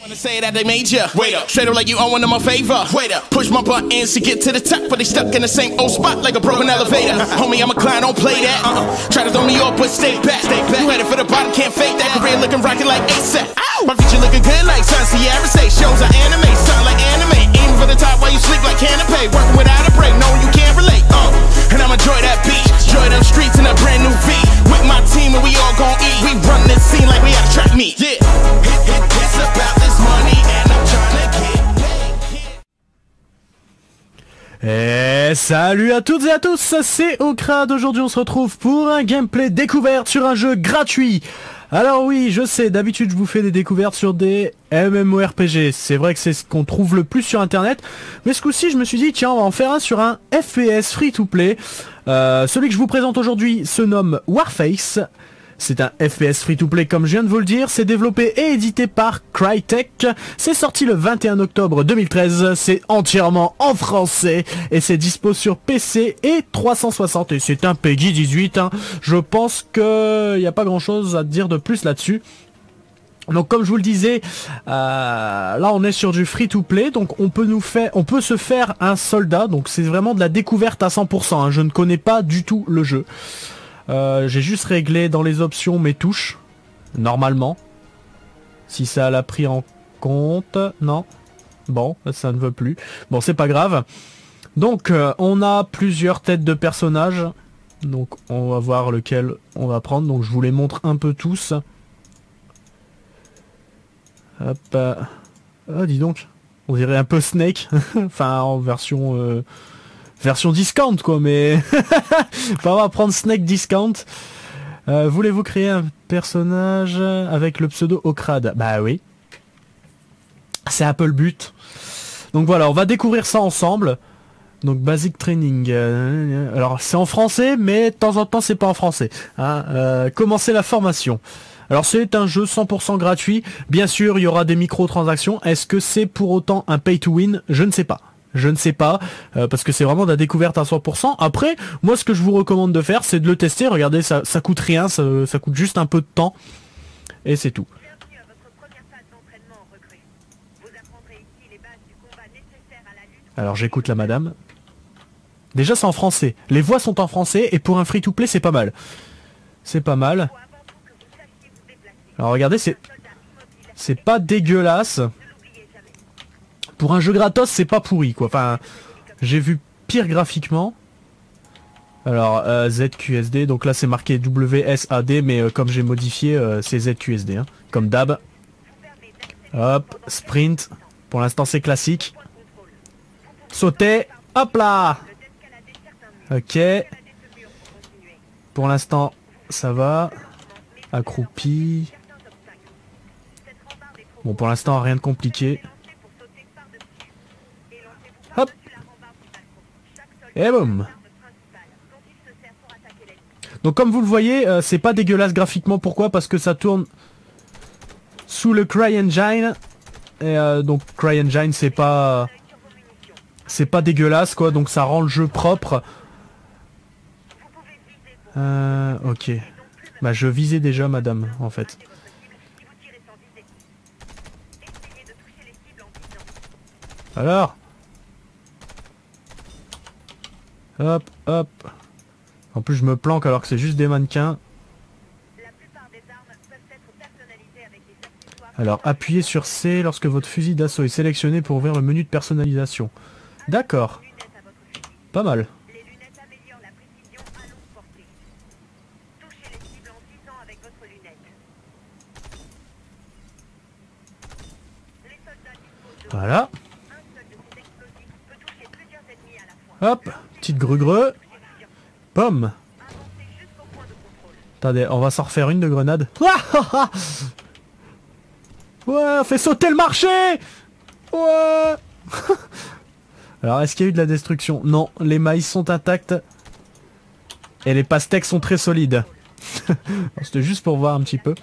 Say that they made ya. Wait up. Straight up like you owe one of my favor. Wait up. Push my buttons to get to the top, but they stuck in the same old spot like a broken elevator. Homie, I'm a client, don't play that. Try to throw me off, but stay back. Stay back. You headed for the bottom, can't fake that. Career looking rocket like ASAP. My future looking good like Sun Sierra say. Shows are anime, sound like anime. Aim for the top while you sleep like canopy. Working without a break, no you can't relate. And I'ma enjoy that beach, enjoy them streets in a brand new V. With my team and we all gon' eat. We run this scene like we at a track meet. Yeah. It's about this money and I'm trying to get. Et salut à toutes et à tous, c'est Okrad. Aujourd'hui on se retrouve pour un gameplay découverte sur un jeu gratuit. Alors oui, je sais, d'habitude je vous fais des découvertes sur des MMORPG. C'est vrai que c'est ce qu'on trouve le plus sur internet. Mais ce coup-ci je me suis dit, tiens, on va en faire un sur un FPS free-to-play. Celui que je vous présente aujourd'hui se nomme Warface. C'est un FPS free-to-play comme je viens de vous le dire, c'est développé et édité par Crytek, c'est sorti le 21 octobre 2013, c'est entièrement en français et c'est dispo sur PC et 360 et c'est un PEGI 18, hein. Je pense qu'il n'y a pas grand chose à dire de plus là-dessus. Donc comme je vous le disais, là on est sur du free-to-play, donc on peut se faire un soldat, donc c'est vraiment de la découverte à 100%, hein. Je ne connais pas du tout le jeu. J'ai juste réglé dans les options mes touches, normalement. Si ça l'a pris en compte, non. Bon, ça ne veut plus. Bon, c'est pas grave. Donc, on a plusieurs têtes de personnages. Donc, on va voir lequel on va prendre. Donc, je vous les montre un peu tous. Hop. Ah, dis donc. On dirait un peu Snake. Enfin, en version discount quoi, mais on va prendre Snake discount. Voulez-vous créer un personnage avec le pseudo Okrad? Bah oui. C'est un peu le but. Donc voilà, on va découvrir ça ensemble. Donc basic training. Alors c'est en français, mais de temps en temps c'est pas en français. Hein. Commencer la formation. Alors c'est un jeu 100% gratuit. Bien sûr, il y aura des microtransactions. Est-ce que c'est pour autant un pay to win? Je ne sais pas. Je ne sais pas, parce que c'est vraiment de la découverte à 100%. Après, moi ce que je vous recommande de faire, c'est de le tester. Regardez, ça coûte rien, ça coûte juste un peu de temps. Et c'est tout. Alors j'écoute la madame. Déjà c'est en français. Les voix sont en français, et pour un free-to-play c'est pas mal. C'est pas mal. Alors regardez, c'est pas dégueulasse. Pour un jeu gratos, c'est pas pourri quoi. Enfin, j'ai vu pire graphiquement. Alors, ZQSD, donc là c'est marqué WSAD, mais comme j'ai modifié, c'est ZQSD, hein, comme d'hab. Hop, sprint. Pour l'instant c'est classique. Sauter, hop là. Ok. Pour l'instant, ça va. Accroupi. Bon, pour l'instant, rien de compliqué. Hop. Et boum. Donc comme vous le voyez, c'est pas dégueulasse graphiquement. Pourquoi? Parce que ça tourne sous le CryEngine. Et donc CryEngine c'est pas dégueulasse quoi. Donc ça rend le jeu propre. Ok. Bah je visais déjà madame en fait. Alors. Hop, hop. En plus je me planque alors que c'est juste des mannequins. Alors appuyez sur C lorsque votre fusil d'assaut est sélectionné pour ouvrir le menu de personnalisation. D'accord. Pas mal. Voilà. Hop, petite grue-grue. Pomme. Attendez, on va s'en refaire une de grenade. Ouais, fait sauter le marché. Ouais. Alors, est-ce qu'il y a eu de la destruction? Non, les maïs sont intacts. Et les pastèques sont très solides. C'était juste pour voir un petit peu.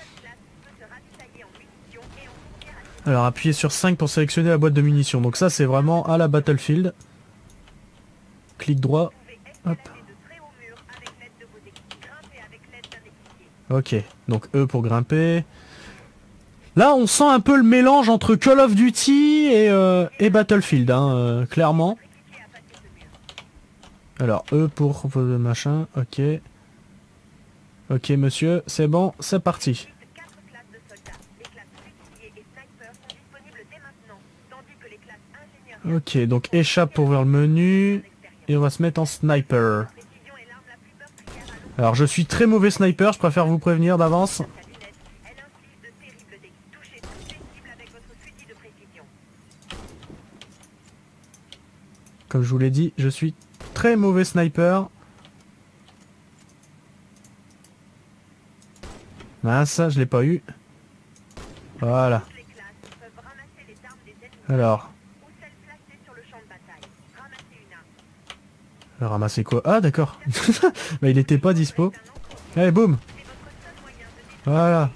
Alors, appuyez sur 5 pour sélectionner la boîte de munitions. Donc ça, c'est vraiment à la Battlefield. Clic droit. Hop. Ok, donc E pour grimper. Là, on sent un peu le mélange entre Call of Duty et Battlefield, hein, clairement. Alors, E pour machin, ok. Ok, monsieur, c'est bon, c'est parti. Ok, donc échappe pour ouvrir le menu. Et on va se mettre en sniper. Alors, je suis très mauvais sniper, je préfère vous prévenir d'avance. Comme je vous l'ai dit, je suis très mauvais sniper. Mince, je l'ai pas eu. Voilà. Alors. Ramasser quoi? Ah d'accord. Bah, il était pas dispo. Allez, boum. Voilà.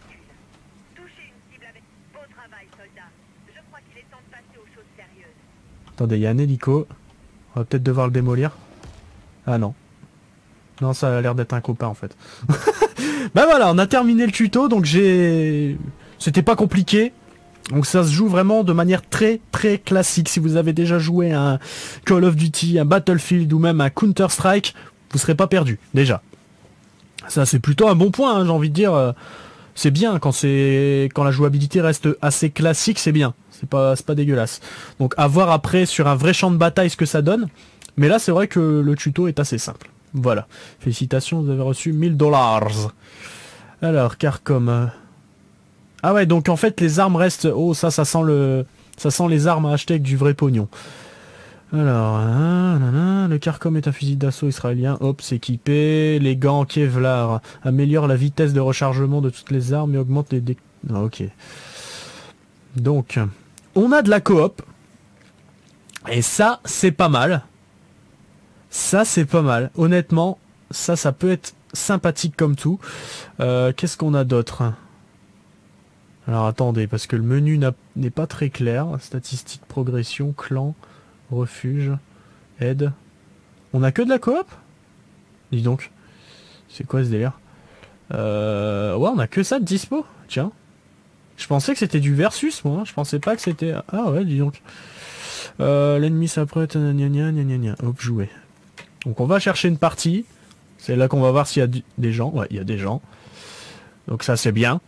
Attendez, il y a un hélico. On va peut-être devoir le démolir. Ah non. Non, ça a l'air d'être un copain en fait. Bah voilà, on a terminé le tuto, donc c'était pas compliqué. Donc ça se joue vraiment de manière très très classique. Si vous avez déjà joué à un Call of Duty, un Battlefield ou même un Counter-Strike, vous serez pas perdu, déjà. Ça c'est plutôt un bon point, hein, j'ai envie de dire. C'est bien quand la jouabilité reste assez classique, c'est bien. C'est pas dégueulasse. Donc à voir après sur un vrai champ de bataille ce que ça donne. Mais là c'est vrai que le tuto est assez simple. Voilà. Félicitations, vous avez reçu 1000 $. Alors, Carcom. Ah ouais, donc en fait les armes restent... Oh, ça sent les armes à acheter avec du vrai pognon. Alors, le Carcom est un fusil d'assaut israélien. Hop, c'est équipé. Les gants Kevlar améliorent la vitesse de rechargement de toutes les armes et augmentent les... Ah, ok. Donc, on a de la coop. Et ça, c'est pas mal. Ça, c'est pas mal. Honnêtement, ça peut être sympathique comme tout. Qu'est-ce qu'on a d'autre? Alors, attendez, parce que le menu n'est pas très clair. Statistiques, progression, clan, refuge, aide. On a que de la coop? Dis donc. C'est quoi ce délire? Ouais, on a que ça de dispo. Tiens. Je pensais que c'était du versus, moi. Je pensais pas que c'était... Ah ouais, dis donc. L'ennemi s'apprête... Hop, jouer. Donc on va chercher une partie. C'est là qu'on va voir s'il y a des gens. Ouais, il y a des gens. Donc ça c'est bien.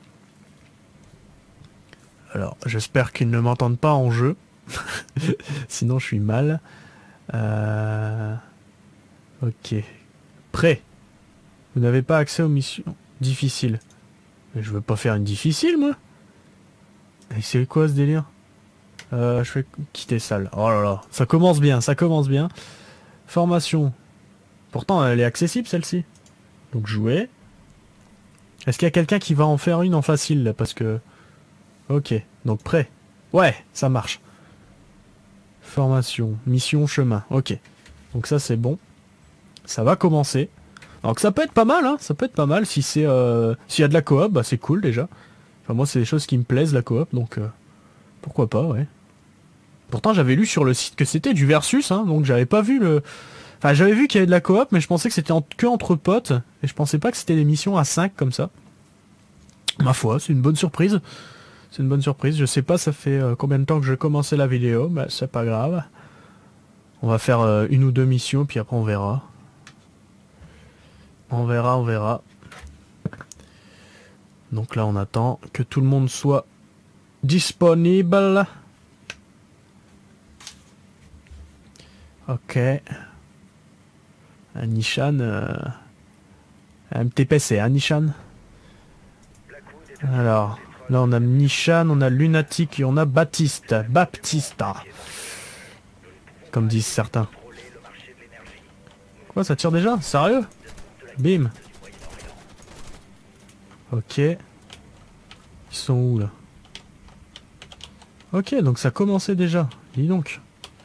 Alors j'espère qu'ils ne m'entendent pas en jeu. Sinon je suis mal. Ok. Prêt. Vous n'avez pas accès aux missions difficiles. Mais je veux pas faire une difficile moi. Et c'est quoi ce délire? Je vais quitter salle. Oh là là. Ça commence bien, ça commence bien. Formation. Pourtant, elle est accessible, celle-ci. Donc, jouer. Est-ce qu'il y a quelqu'un qui va en faire une en facile, là? Parce que... Ok. Donc, prêt. Ouais, ça marche. Formation. Mission, chemin. Ok. Donc, ça, c'est bon. Ça va commencer. Donc, ça peut être pas mal, hein. Ça peut être pas mal. Si c'est... S'il y a de la coop, bah, c'est cool, déjà. Enfin, moi, c'est des choses qui me plaisent, la coop. Donc, pourquoi pas, ouais. Pourtant j'avais lu sur le site que c'était du versus, hein, donc j'avais pas vu le... Enfin j'avais vu qu'il y avait de la coop, mais je pensais que c'était que entre potes, et je pensais pas que c'était des missions à 5 comme ça. Ma foi, c'est une bonne surprise. C'est une bonne surprise, je sais pas ça fait combien de temps que j'ai commencé la vidéo, mais c'est pas grave. On va faire une ou deux missions, puis après on verra. On verra. Donc là on attend que tout le monde soit disponible. Ok. Un Nishan. Un MTPC, hein, Nishan. Alors, là on a Nishan, on a Lunatic et on a Baptista. Comme disent certains. Quoi, ça tire déjà? Sérieux? Bim. Ok. Ils sont où là? Ok, donc ça commençait déjà. Dis donc.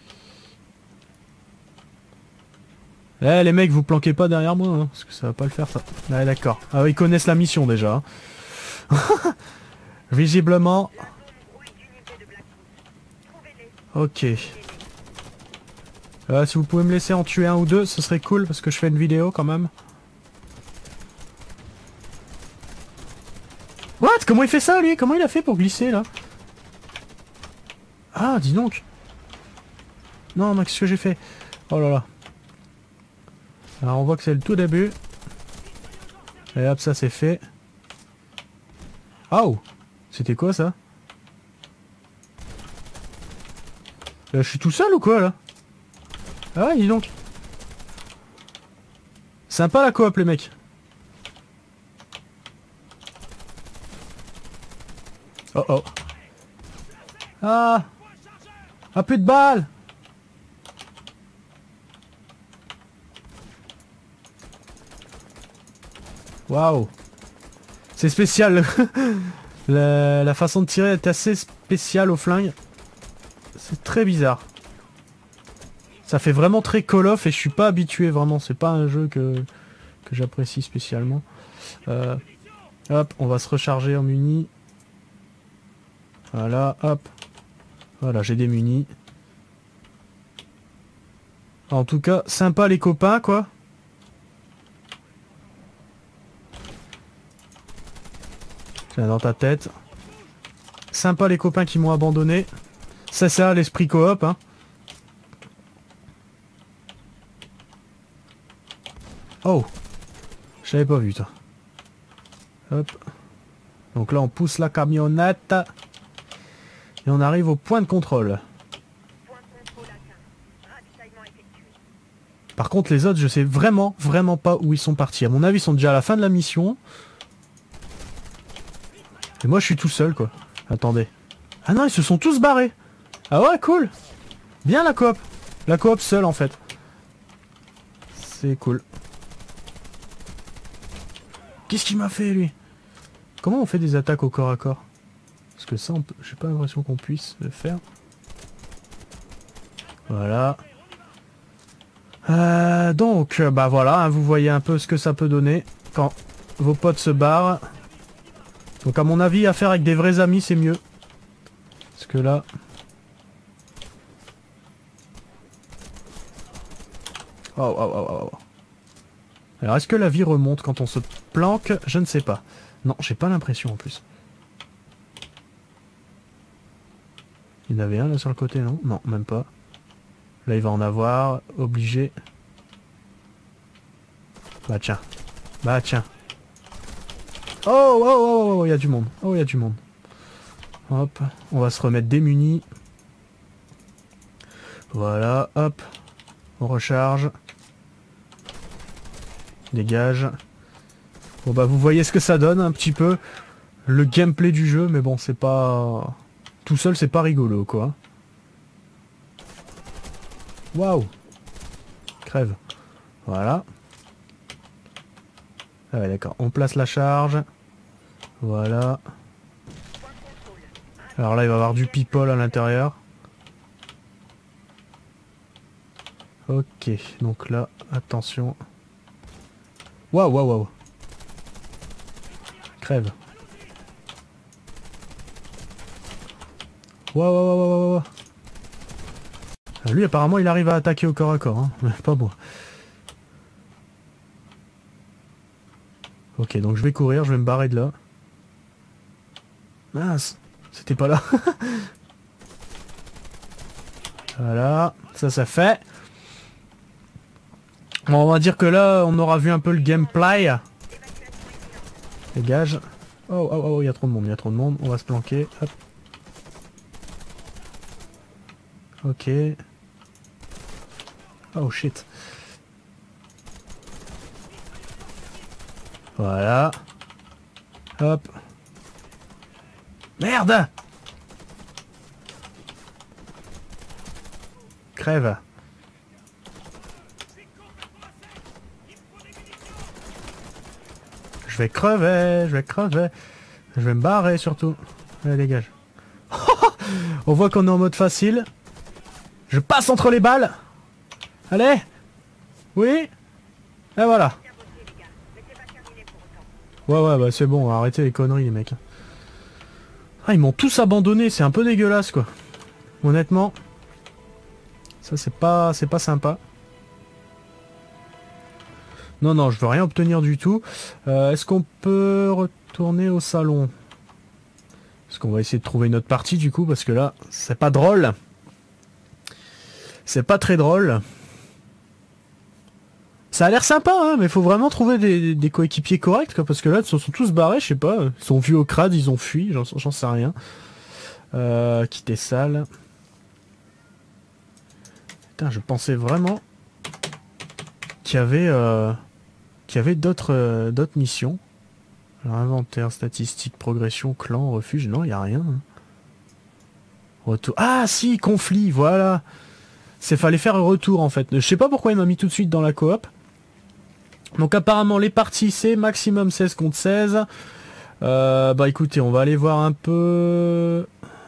Eh les mecs, vous planquez pas derrière moi, hein, parce que ça va pas le faire ça. Ouais, d'accord. Ah ils connaissent la mission déjà. Visiblement. Ok. Si vous pouvez me laisser en tuer un ou deux, ce serait cool, parce que je fais une vidéo quand même. What? comment il fait ça lui? Comment il a fait pour glisser là? Ah, dis donc. Non, mais qu'est-ce que j'ai fait? Oh là là. Alors on voit que c'est le tout début. Et hop, ça c'est fait. Oh! C'était quoi ça? Là, je suis tout seul ou quoi là? Ah ouais, dis donc. Sympa la coop les mecs. Oh oh. Ah! Ah, plus de balles! Waouh! C'est spécial. La façon de tirer est assez spéciale au flingue. C'est très bizarre. Ça fait vraiment très Call of et je suis pas habitué vraiment. C'est pas un jeu que j'apprécie spécialement. Hop, on va se recharger en muni. Voilà, hop. Voilà, j'ai des munis. En tout cas, sympa les copains, quoi. Tiens, dans ta tête. Sympa les copains qui m'ont abandonné. C'est ça, l'esprit coop, hein. Oh. J'avais pas vu, toi. Hop. Donc là, on pousse la camionnette. Et on arrive au point de contrôle. Par contre, les autres, je sais vraiment pas où ils sont partis. À mon avis, ils sont déjà à la fin de la mission. Et moi, je suis tout seul, quoi. Attendez. Ah non, ils se sont tous barrés. Ah ouais, cool. Bien la coop. La coop seule, en fait. C'est cool. Qu'est-ce qu'il m'a fait, lui? Comment on fait des attaques au corps à corps? Parce que ça, j'ai pas l'impression qu'on puisse le faire. Voilà. Donc, bah voilà, hein, vous voyez un peu ce que ça peut donner quand vos potes se barrent. Donc à mon avis, à faire avec des vrais amis, c'est mieux. Parce que là... Oh, oh, oh, oh, oh. Alors, est-ce que la vie remonte quand on se planque? Je ne sais pas. Non, j'ai pas l'impression en plus. Il y en avait un là sur le côté, non? Non, même pas. Là, il va en avoir. Obligé. Bah tiens. Bah tiens. Oh, oh, oh, oh, il y a du monde. Oh, il y a du monde. Hop, on va se remettre démunis. Voilà, hop. On recharge. Dégage. Bon bah vous voyez ce que ça donne un petit peu. Le gameplay du jeu, mais bon c'est pas... Tout seul c'est pas rigolo quoi. Waouh. Crève. Voilà. Ah ouais d'accord, on place la charge. Voilà. Alors là il va y avoir du people à l'intérieur. Ok, donc là, attention. Waouh, waouh, waouh. Crève. Waouh, waouh, waouh, waouh, waouh. Lui, apparemment, il arrive à attaquer au corps à corps, hein. Pas moi. Ok, donc je vais courir, je vais me barrer de là. Mince, c'était pas là. Voilà, ça fait. Bon, on va dire que là, on aura vu un peu le gameplay. Dégage. Oh, oh, oh, il y a trop de monde, il y a trop de monde. On va se planquer. Hop. Ok. Oh shit. Voilà. Hop. Merde! Crève. Je vais crever, je vais crever. Je vais me barrer surtout. Allez, dégage. On voit qu'on est en mode facile. Je passe entre les balles. Allez. Oui. Et voilà. Ouais, bah c'est bon, arrêtez les conneries les mecs. Ah, ils m'ont tous abandonné, c'est un peu dégueulasse quoi. Honnêtement. Ça c'est pas sympa. Non, non, je veux rien obtenir du tout. Est-ce qu'on peut retourner au salon? Parce qu'on va essayer de trouver une autre partie du coup, parce que là, c'est pas drôle. C'est pas très drôle. Ça a l'air sympa, hein, mais faut vraiment trouver des coéquipiers corrects, quoi, parce que là, ils sont tous barrés, je sais pas. Ils sont vus au crade, ils ont fui, j'en sais rien. Quitter salle. Putain, je pensais vraiment qu'il y avait d'autres missions. Alors, inventaire, statistique, progression, clan, refuge. Non, il n'y a rien. Hein. Retour. Ah si, conflit, voilà. Fallait faire un retour en fait. Je sais pas pourquoi il m'a mis tout de suite dans la coop. Donc apparemment les parties c'est maximum 16 contre 16. Bah écoutez, on va aller voir un peu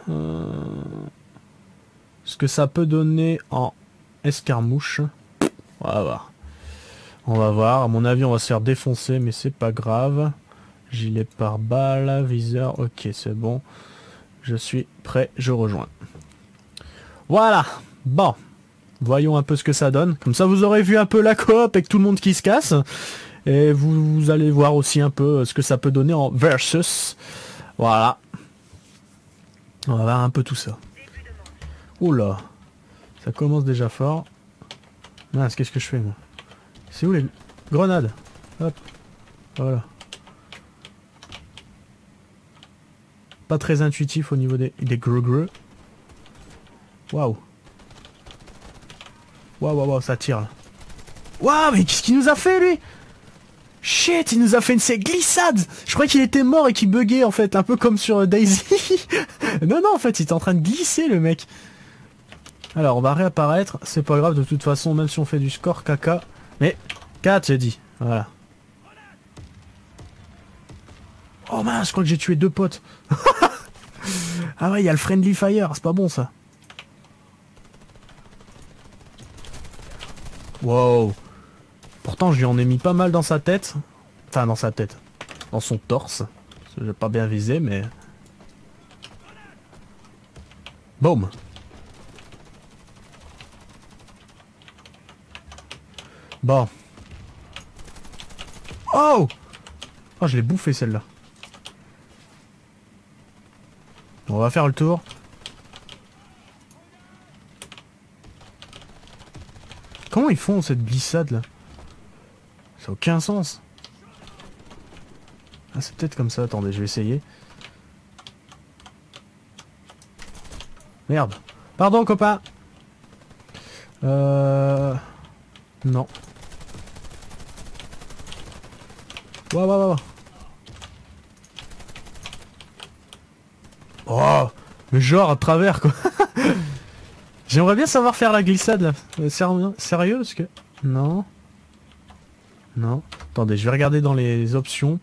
ce que ça peut donner en escarmouche. On va voir. On va voir. À mon avis on va se faire défoncer mais c'est pas grave. Gilet pare-balles, viseur, ok c'est bon. Je suis prêt, je rejoins. Voilà. Bon. Voyons un peu ce que ça donne. Comme ça, vous aurez vu un peu la coop avec tout le monde qui se casse. Et vous allez voir aussi un peu ce que ça peut donner en versus. Voilà. On va voir un peu tout ça. Oula. Ça commence déjà fort. Mince, qu'est-ce que je fais, moi? C'est où les grenades? Hop. Voilà. Pas très intuitif au niveau des greux. Waouh. Waouh, ça tire là. Waouh, mais qu'est-ce qu'il nous a fait lui? Shit, il nous a fait une glissade. Je croyais qu'il était mort et qu'il buguait en fait, un peu comme sur Daisy. Non, en fait, il était en train de glisser le mec. Alors, on va réapparaître. C'est pas grave, de toute façon, même si on fait du score caca. Mais, 4, j'ai dit. Voilà. Oh mince, je crois que j'ai tué 2 potes. Ah ouais, il y a le friendly fire, c'est pas bon ça. Wow. Pourtant, je lui en ai mis pas mal dans sa tête. Enfin, dans sa tête. Dans son torse. J'ai pas bien visé, mais... Boum. Bon. Oh! Oh, je l'ai bouffé celle-là. On va faire le tour. Comment ils font cette glissade là? Ça n'a aucun sens. Ah c'est peut-être comme ça, attendez, je vais essayer. Merde. Pardon copain. Non. Waouh. Oh, mais genre à travers quoi. J'aimerais bien savoir faire la glissade là. Sérieux parce que... Non. Attendez, je vais regarder dans les options.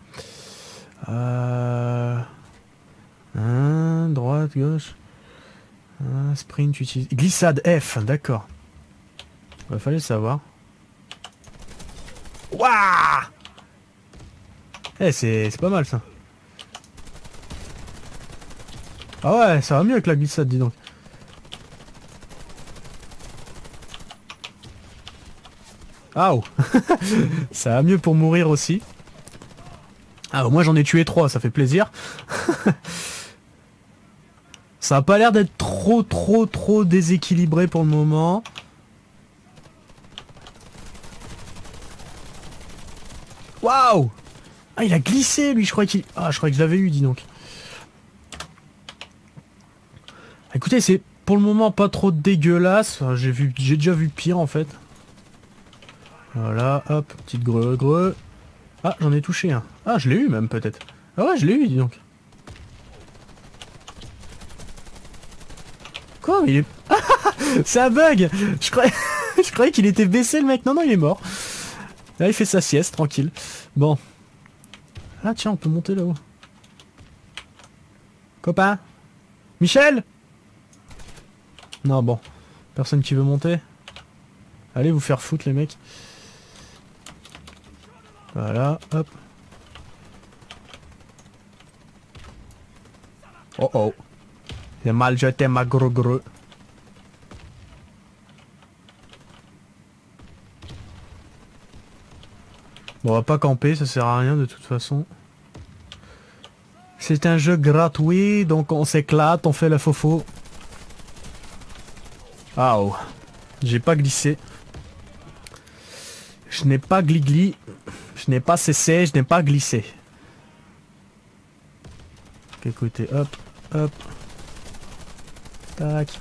Droite, gauche. Sprint utilise... Glissade F, d'accord. Il fallait le savoir. Waouh. Eh, c'est pas mal ça. Ah ouais, ça va mieux que la glissade, dis donc. Ah oh. Ça va mieux pour mourir aussi. Ah, moi j'en ai tué 3, ça fait plaisir. Ça a pas l'air d'être trop déséquilibré pour le moment. Waouh. Ah, il a glissé lui, je croyais qu'il... Ah, je croyais que je l'avais eu, dis donc. Écoutez, c'est pour le moment pas trop dégueulasse. Enfin, j'ai déjà vu pire en fait. Voilà, hop, petite greu. Ah, j'en ai touché un. Ah, je l'ai eu même peut-être. Ah ouais, je l'ai eu, dis donc. Quoi, mais il est... C'est un bug. Je croyais qu'il était baissé le mec. Non, il est mort. Là, il fait sa sieste, tranquille. Bon. Ah tiens, on peut monter là-haut. Copain. Michel. Non, bon. Personne qui veut monter. Allez vous faire foutre les mecs. Voilà, hop. Oh. J'ai mal jeté ma gros. Bon, on va pas camper, ça sert à rien de toute façon. C'est un jeu gratuit, donc on s'éclate, on fait le faux. Ah oh. J'ai pas glissé. Je n'ai pas gligli. Je n'ai pas cessé, je n'ai pas glissé. Écoutez, hop, hop. Tac.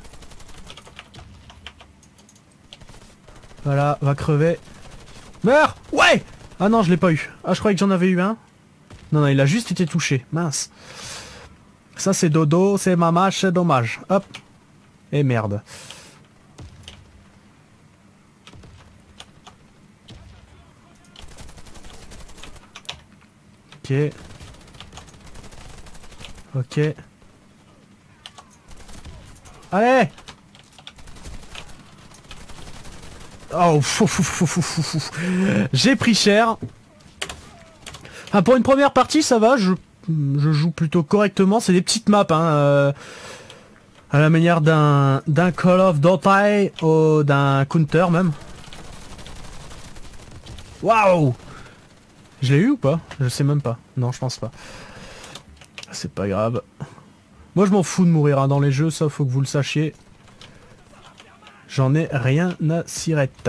Voilà, va crever. Meurs! Ouais! Ah non, je l'ai pas eu. Ah, je croyais que j'en avais eu un. Non, non, il a juste été touché. Mince. Ça, c'est dodo, c'est mamache, c'est dommage. Hop. Et merde. Ok. Ok. Allez! Oh, j'ai pris cher. Enfin, pour une première partie, ça va. Je joue plutôt correctement. C'est des petites maps, hein, à la manière d'un Call of Duty ou d'un Counter même. Waouh! Je l'ai eu ou pas? Je sais même pas. Non, je pense pas. C'est pas grave. Moi, je m'en fous de mourir hein, dans les jeux, ça faut que vous le sachiez. J'en ai rien à cirette.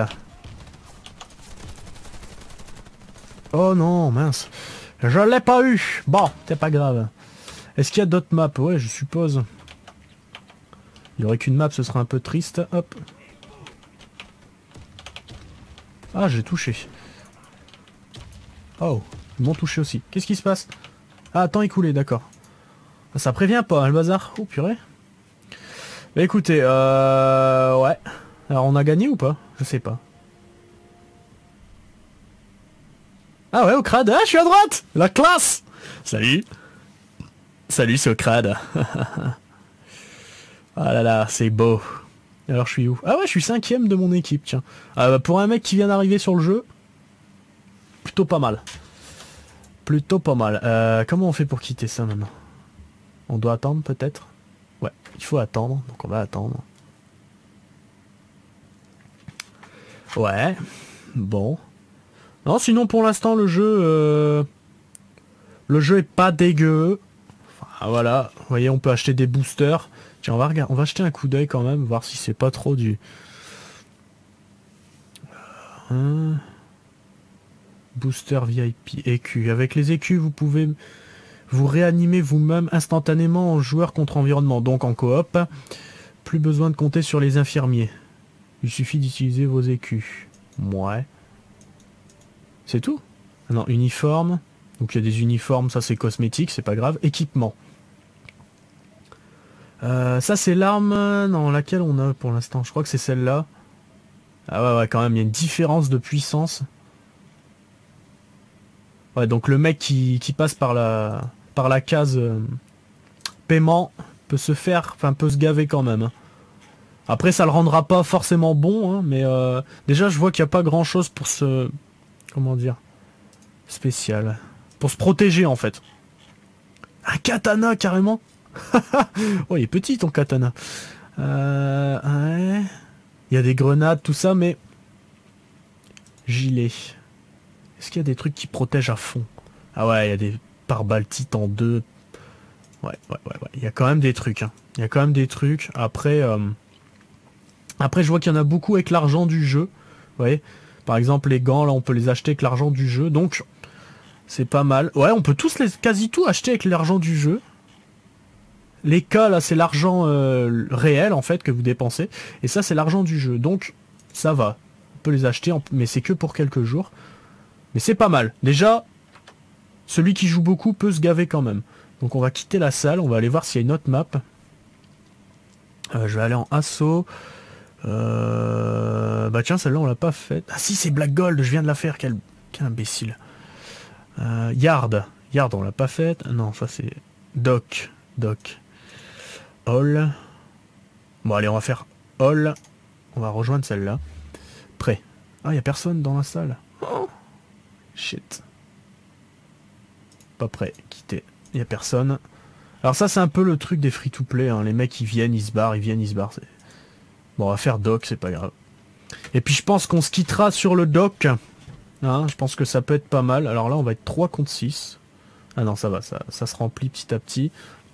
Oh non, mince. Je l'ai pas eu. Bon, c'est pas grave. Est-ce qu'il y a d'autres maps? Ouais, je suppose. Il y aurait qu'une map, ce serait un peu triste. Hop. Ah, j'ai touché. Oh, ils m'ont touché aussi. Qu'est-ce qui se passe? Ah, temps écoulé, d'accord. Ça prévient pas, hein, le bazar. Oh, purée. Bah écoutez, ouais. Alors, on a gagné ou pas? Je sais pas. Ah ouais, au crade. Ah, je suis à droite! La classe! Salut! Salut, c'est au crade. Ah là là, c'est beau. Alors, je suis où? Ah ouais, je suis 5ème de mon équipe, tiens. Ah bah, pour un mec qui vient d'arriver sur le jeu, plutôt pas mal. Plutôt pas mal. Comment on fait pour quitter ça maintenant? On doit attendre peut-être? Ouais, il faut attendre, donc on va attendre. Ouais, bon. Non, sinon pour l'instant le jeu est pas dégueu. Enfin, voilà, vous voyez, on peut acheter des boosters. Tiens, on va acheter un coup d'œil quand même, voir si c'est pas trop du... Booster VIP écu. Avec les écus, vous pouvez vous réanimer vous-même instantanément en joueur contre environnement, donc en coop. Plus besoin de compter sur les infirmiers. Il suffit d'utiliser vos écus. Ouais. C'est tout? Non, uniforme. Donc il y a des uniformes, ça c'est cosmétique, c'est pas grave. Équipement. Ça c'est l'arme dans laquelle on a pour l'instant. Je crois que c'est celle-là. Ah ouais, ouais, quand même, il y a une différence de puissance. Ouais, donc le mec qui passe par la case paiement peut se faire, enfin peut se gaver quand même. Après ça le rendra pas forcément bon, hein, mais déjà je vois qu'il n'y a pas grand chose pour se... Comment dire? Spécial. Pour se protéger en fait. Un katana carrément. Oh il est petit ton katana. Ouais. Il y a des grenades, tout ça, mais... Gilet. Est-ce qu'il y a des trucs qui protègent à fond? Ah ouais, il y a des pare-balles Titan 2. Ouais. Il y a quand même des trucs. Hein. Il y a quand même des trucs. Après, après je vois qu'il y en a beaucoup avec l'argent du jeu. Vous voyez? Par exemple, les gants, là, on peut les acheter avec l'argent du jeu. Donc, c'est pas mal. Ouais, on peut tous quasi tout acheter avec l'argent du jeu. Les cas, là, c'est l'argent réel, en fait, que vous dépensez. Et ça, c'est l'argent du jeu. Donc, ça va. On peut les acheter, mais c'est que pour quelques jours. Mais c'est pas mal. Déjà, celui qui joue beaucoup peut se gaver quand même. Donc, on va quitter la salle. On va aller voir s'il y a une autre map. Je vais aller en assaut. Bah tiens, celle-là, on l'a pas faite. Ah si, c'est Black Gold. Je viens de la faire. Quel imbécile. Yard. Yard, on l'a pas faite. Non, ça, c'est... Doc. All. Bon, allez, on va faire All. On va rejoindre celle-là. Prêt. Ah, y a personne dans la salle. Oh. Shit. Pas prêt. Quitter. Y a personne. Alors ça, c'est un peu le truc des free-to-play. Hein. Les mecs, ils viennent, ils se barrent, ils viennent, ils se barrent. Bon, on va faire doc, c'est pas grave. Et puis, je pense qu'on se quittera sur le doc. Hein, je pense que ça peut être pas mal. Alors là, on va être 3 contre 6. Ah non, ça va, ça se remplit petit à petit.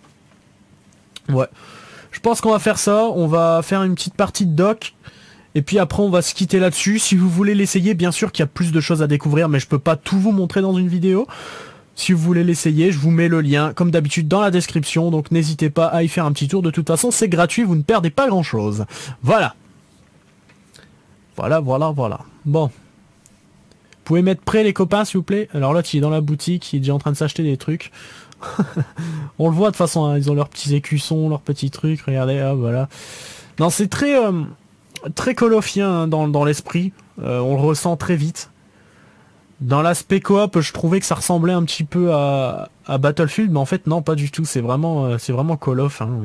Ouais. Je pense qu'on va faire ça. On va faire une petite partie de doc. Et puis après, on va se quitter là-dessus. Si vous voulez l'essayer, bien sûr qu'il y a plus de choses à découvrir, mais je peux pas tout vous montrer dans une vidéo. Si vous voulez l'essayer, je vous mets le lien, comme d'habitude, dans la description. Donc n'hésitez pas à y faire un petit tour. De toute façon, c'est gratuit, vous ne perdez pas grand-chose. Voilà. Voilà. Bon. Vous pouvez mettre prêt les copains, s'il vous plaît. Alors l'autre, il est dans la boutique, il est déjà en train de s'acheter des trucs. On le voit de toute façon, hein, ils ont leurs petits écussons, leurs petits trucs. Regardez, hop, voilà. Non, c'est très Call of-ien hein, dans l'esprit. On le ressent très vite. Dans l'aspect coop, je trouvais que ça ressemblait un petit peu à Battlefield, mais en fait non, pas du tout. C'est vraiment Call of. Hein.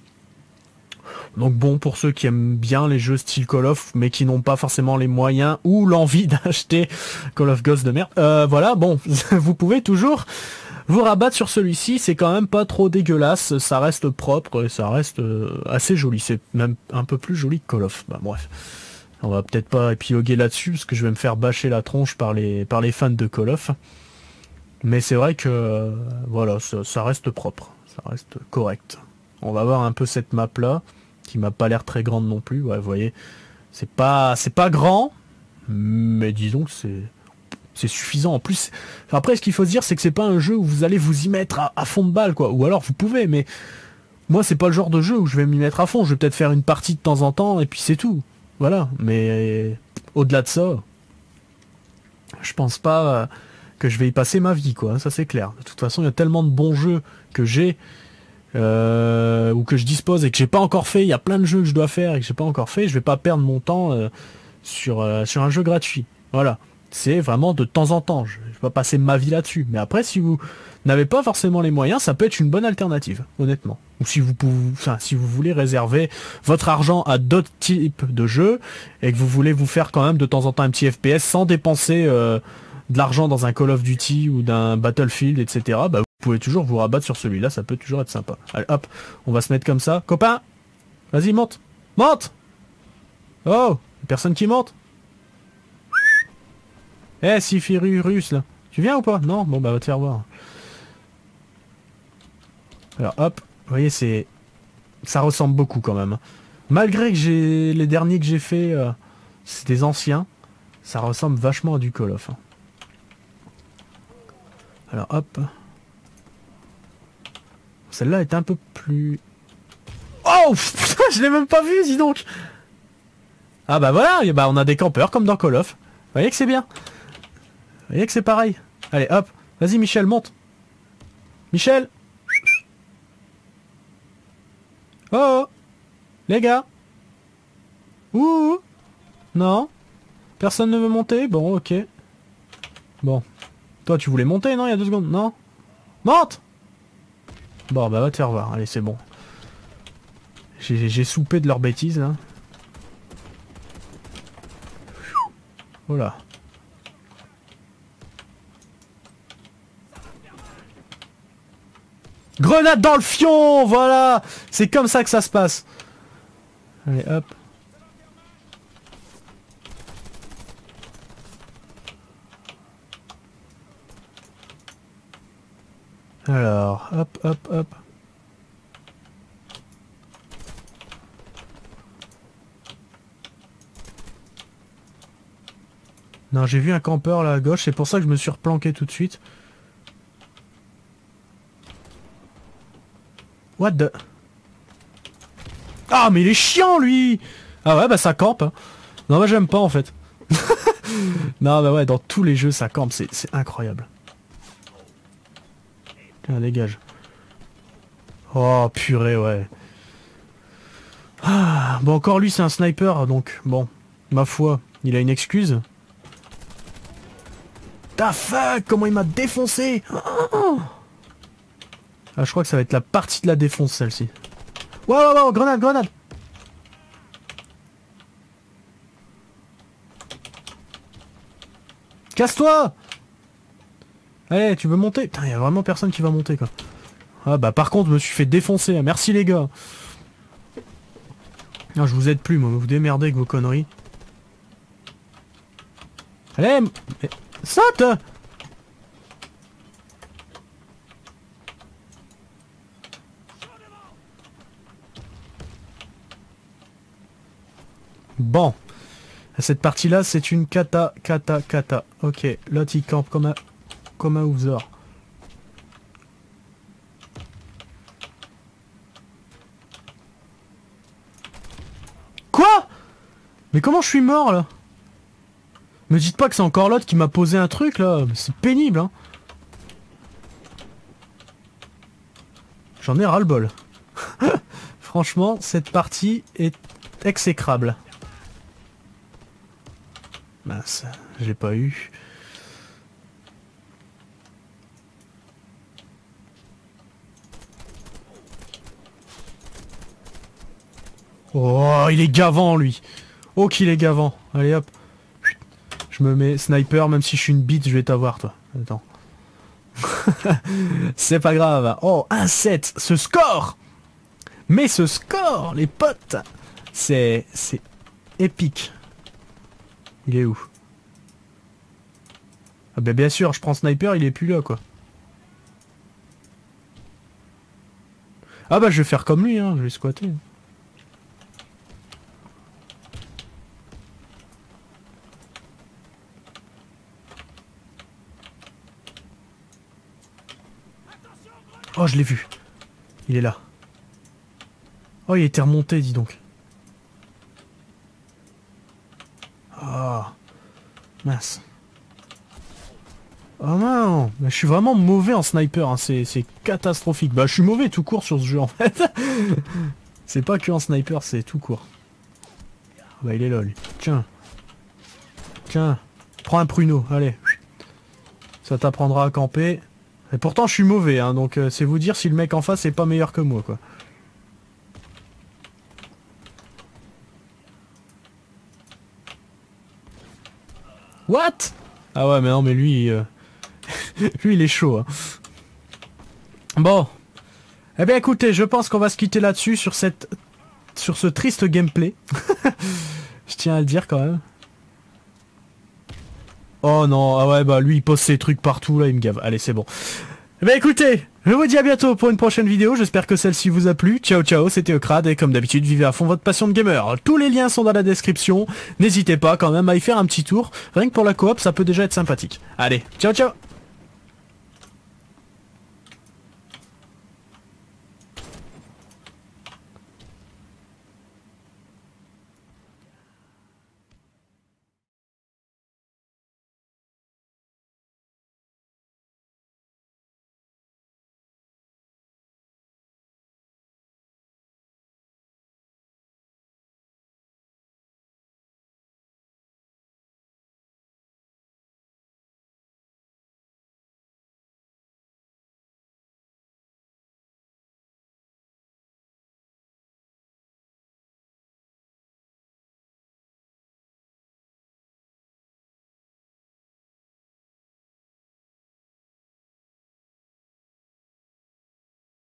Donc bon, pour ceux qui aiment bien les jeux style Call of, mais qui n'ont pas forcément les moyens ou l'envie d'acheter Call of Ghost de merde, voilà, bon, vous pouvez toujours vous rabattre sur celui-ci. C'est quand même pas trop dégueulasse, ça reste propre et ça reste assez joli. C'est même un peu plus joli que Call of. Bah bref. On va peut-être pas épiloguer là-dessus parce que je vais me faire bâcher la tronche par les fans de Call of. Mais c'est vrai que voilà, ça reste propre, ça reste correct. On va voir un peu cette map là, qui m'a pas l'air très grande non plus. Ouais, vous voyez, c'est pas grand, mais disons que c'est suffisant. En plus, après ce qu'il faut se dire, c'est que c'est pas un jeu où vous allez vous y mettre à fond de balle, quoi. Ou alors vous pouvez, mais moi c'est pas le genre de jeu où je vais m'y mettre à fond. Je vais peut-être faire une partie de temps en temps et puis c'est tout. Voilà, mais au-delà de ça, je pense pas que je vais y passer ma vie, quoi. Ça c'est clair. De toute façon, il y a tellement de bons jeux que j'ai ou que je dispose et que j'ai pas encore fait. Il y a plein de jeux que je dois faire et que j'ai pas encore fait. Je vais pas perdre mon temps sur un jeu gratuit. Voilà, c'est vraiment de temps en temps. Je vais pas passer ma vie là-dessus. Mais après, si vous n'avez pas forcément les moyens, ça peut être une bonne alternative, honnêtement. Ou si vous voulez réserver votre argent à d'autres types de jeux et que vous voulez vous faire quand même de temps en temps un petit FPS sans dépenser de l'argent dans un Call of Duty ou d'un Battlefield, etc. Bah, vous pouvez toujours vous rabattre sur celui-là, ça peut toujours être sympa. Allez, hop, on va se mettre comme ça. Copain, vas-y, monte. Monte. Oh, personne qui monte. Eh, Sifiru russe, là. Tu viens ou pas? Non? Bon, bah, va te faire voir. Alors, hop. Vous voyez, ça ressemble beaucoup quand même. Malgré que les derniers que j'ai fait, c'est des anciens, ça ressemble vachement à du Call of. Alors hop. Celle-là est un peu plus... Oh putain, je l'ai même pas vu, dis donc. Ah bah voilà, et bah on a des campeurs comme dans Call of. Vous voyez que c'est bien. Vous voyez que c'est pareil. Allez hop, vas-y Michel, monte. Michel. Oh, les gars. Ouh. Non. Personne ne veut monter. Bon, ok. Bon. Toi, tu voulais monter, non, il y a 2 secondes? Non. Monte. Bon, bah va te faire voir. Allez, c'est bon. J'ai soupé de leurs bêtises, là. Voilà. Grenade dans le fion, voilà. C'est comme ça que ça se passe. Allez, hop. Alors, hop, hop, hop. Non, j'ai vu un campeur là à gauche, c'est pour ça que je me suis replanqué tout de suite. What the... Ah, mais il est chiant, lui. Ah ouais, bah ça campe. Hein. Non, bah j'aime pas, en fait. Non, bah ouais, dans tous les jeux, ça campe. C'est incroyable. Tiens, dégage. Oh, purée, ouais. Ah, bon, encore lui, c'est un sniper, donc, bon. Ma foi, il a une excuse. Ta fuck, comment il m'a défoncé. Ah, je crois que ça va être la partie de la défonce, celle-ci. Wow, wow, wow, grenade, grenade. Casse-toi. Allez, tu veux monter? Putain, y a vraiment personne qui va monter, quoi. Ah bah par contre, je me suis fait défoncer. Merci les gars. Non, je vous aide plus, moi. Vous démerdez avec vos conneries. Allez, mais... saute. Bon. Cette partie-là, c'est une cata. Ok, l'autre il campe comme un ouvzor. Quoi? Mais comment je suis mort là? Me dites pas que c'est encore l'autre qui m'a posé un truc là, c'est pénible hein. J'en ai ras-le-bol. Franchement, cette partie est exécrable. Mince, j'ai pas eu. Oh, il est gavant lui. Oh qu'il est gavant. Allez hop. Je me mets sniper, même si je suis une bite, je vais t'avoir toi. Attends. C'est pas grave. Oh, 1-7, ce score. Mais ce score, les potes, c'est épique. Il est où? Ah ben bien sûr, je prends sniper, il est plus là quoi. Ah bah je vais faire comme lui, hein, je vais squatter. Oh, je l'ai vu. Il est là. Oh, il était remonté, dis donc. Ah, mince. Oh non, mais je suis vraiment mauvais en sniper, hein. C'est catastrophique. Bah je suis mauvais tout court sur ce jeu en fait. C'est pas que en sniper, c'est tout court. Bah il est là lui. Tiens. Tiens. Prends un pruneau, allez. Ça t'apprendra à camper. Et pourtant je suis mauvais, hein, donc c'est vous dire si le mec en face est pas meilleur que moi quoi. What? Ah ouais mais non mais lui... lui il est chaud hein. Bon. Eh bien écoutez, je pense qu'on va se quitter là-dessus sur ce triste gameplay. Je tiens à le dire quand même. Oh non, ah ouais bah lui il pose ses trucs partout là, il me gave. Allez c'est bon. Eh bien écoutez, je vous dis à bientôt pour une prochaine vidéo, j'espère que celle-ci vous a plu. Ciao ciao, c'était Eucrad et comme d'habitude vivez à fond votre passion de gamer. Tous les liens sont dans la description, n'hésitez pas quand même à y faire un petit tour, rien que pour la coop ça peut déjà être sympathique. Allez, ciao ciao.